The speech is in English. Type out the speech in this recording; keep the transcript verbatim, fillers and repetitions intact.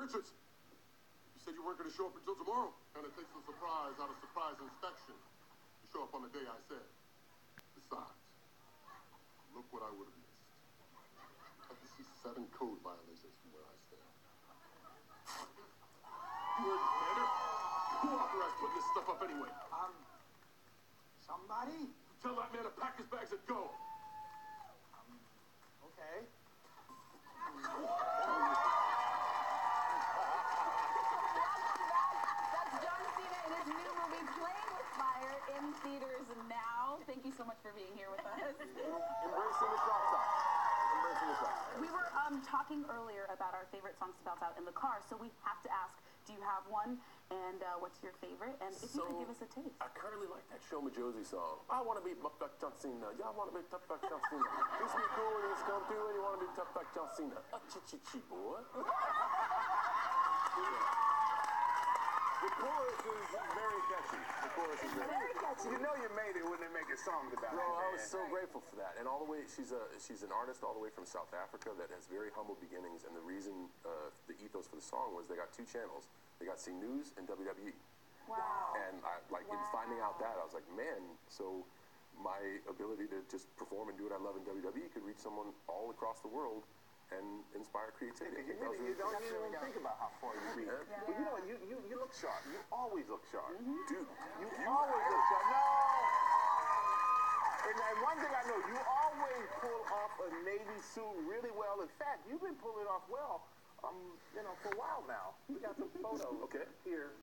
Richards, you said you weren't going to show up until tomorrow. And it takes a surprise out of surprise inspection. You show up on the day I said. Besides, look what I would have missed. I can see seven code violations from where I stand. You heard me, Commander. Who authorized putting this stuff up anyway? Um, somebody? Tell that man to pack his bags and go. Um, okay. That's John Cena in his new movie, Playing with Fire, in theaters now. Thank you so much for being here with us. Embracing the drop top. Embracing the drop. We were um, talking earlier about our favorite songs to belt out in the car, so we have to ask, do you have one? And uh, what's your favorite? And if So, you could give us a taste. I currently like that Show Madjozi song. I want to be tough like John Cena. Y'all want to be tough like John Cena. This be cool when he's come through and you want to be tough like John Cena. A chi-chi-chi, boy. The chorus is very catchy. The chorus is very, Very catchy. You know you made it when they make a song about Bro, it. I was man. so grateful for that. And all the way, she's a she's an artist all the way from South Africa that has very humble beginnings. And the reason, uh, the ethos for the song was they got two channels. They got C News and W W E. Wow. And I, like, in finding out that, I was like, man, so my ability to just perform and do what I love in W W E could reach someone all across the world and inspire creativity. You, really, you don't even think about how far you reach. Yeah. But you know, you, you, you look sharp. You always look sharp. Dude, You, you always look sharp. No! And, and one thing I know, you always pull off a Navy suit really well. In fact, you've been pulling it off well, um, you know, for a while now. We got some photos Okay. here.